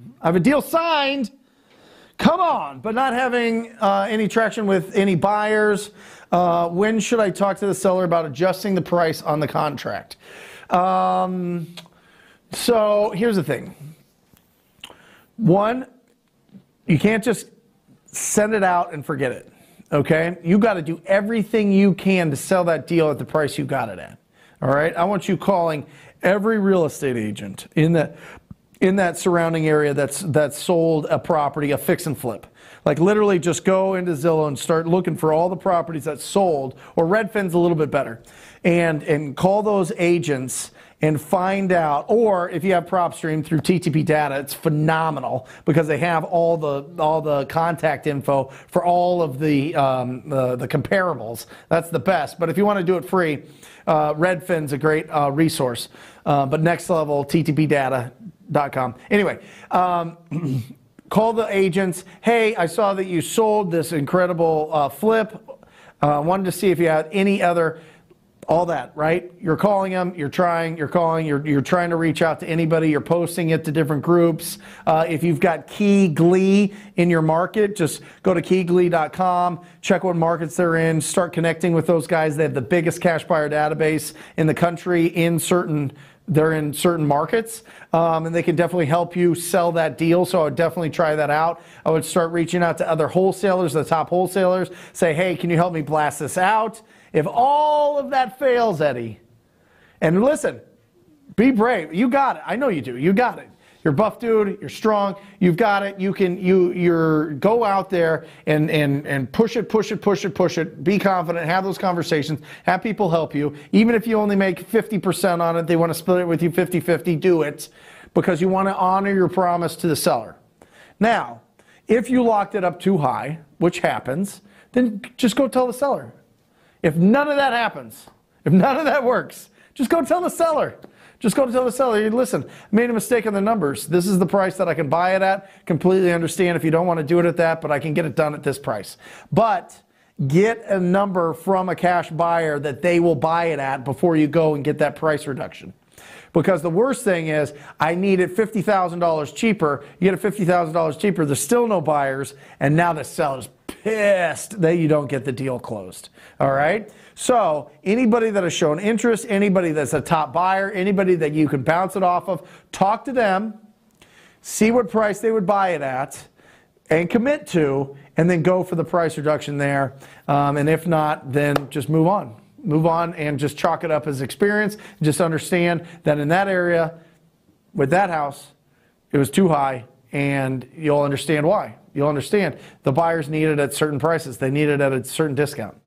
I have a deal signed. Come on, but not having any traction with any buyers. When should I talk to the seller about adjusting the price on the contract? So here's the thing. One, you can't just send it out and forget it, okay? You got to do everything you can to sell that deal at the price you got it at, all right? I want you calling every real estate agent in that surrounding area that's sold a property, a fix and flip. Like literally just go into Zillow and start looking for all the properties that's sold, or Redfin's a little bit better, and call those agents and find out, or if you have PropStream through TTP Data, it's phenomenal because they have all the contact info for all of the comparables. That's the best. But if you want to do it free, Redfin's a great resource. But next level, ttpdata.com. Anyway, call the agents. Hey, I saw that you sold this incredible flip. Wanted to see if you had any other. All that, right? You're calling them, you're trying to reach out to anybody, you're posting it to different groups. If you've got KeyGlee in your market, just go to keyglee.com, check what markets they're in, start connecting with those guys. They have the biggest cash buyer database in the country they're in certain markets, and they can definitely help you sell that deal. So I would definitely try that out. I would start reaching out to other wholesalers, the top wholesalers, say, hey, can you help me blast this out? If all of that fails, Eddie, and listen, be brave. You got it. I know you do. You got it. You're a buff dude. You're strong. You've got it. You're go out there and push it. Be confident. Have those conversations. Have people help you. Even if you only make 50% on it, they want to split it with you 50-50, do it, because you want to honor your promise to the seller. Now, if you locked it up too high, which happens, then just go tell the seller. If none of that happens, if none of that works, just go tell the seller. Just go tell the seller, listen, I made a mistake on the numbers. This is the price that I can buy it at. Completely understand if you don't want to do it at that, but I can get it done at this price. But get a number from a cash buyer that they will buy it at before you go and get that price reduction. Because the worst thing is, I need it $50,000 cheaper. You get it $50,000 cheaper, there's still no buyers, and now the seller's pissed that you don't get the deal closed. All right? So anybody that has shown interest, anybody that's a top buyer, anybody that you can bounce it off of, talk to them, see what price they would buy it at, and commit to, and then go for the price reduction there. And if not, then just move on. Move on and just chalk it up as experience. Just understand that in that area, with that house, it was too high, and you'll understand why. You'll understand the buyers need it at certain prices. They need it at a certain discount.